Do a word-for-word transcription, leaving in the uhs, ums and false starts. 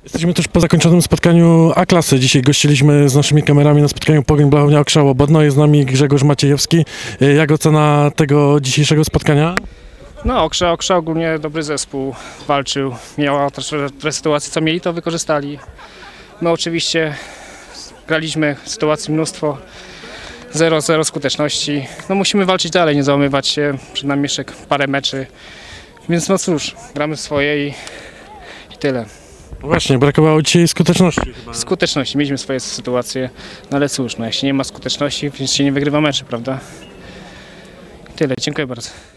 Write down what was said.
Jesteśmy też po zakończonym spotkaniu A-klasy. Dzisiaj gościliśmy z naszymi kamerami na spotkaniu Pogoń Blachownia Okrzało Bodno. Jest z nami Grzegorz Maciejewski. Jak ocena tego dzisiejszego spotkania? No, Okrza, Okrza ogólnie dobry zespół, walczył, miała też te sytuacje, co mieli, to wykorzystali. My oczywiście graliśmy sytuacji mnóstwo, zero, zero skuteczności. No musimy walczyć dalej, nie załamywać się, przed nami jeszcze parę meczy. Więc no cóż, gramy swoje i, i tyle. Właśnie, brakowało dzisiaj skuteczności chyba. Skuteczności, mieliśmy swoje sytuacje, no ale cóż, no jeśli nie ma skuteczności, więc się nie wygrywa meczy, prawda? I tyle, dziękuję bardzo.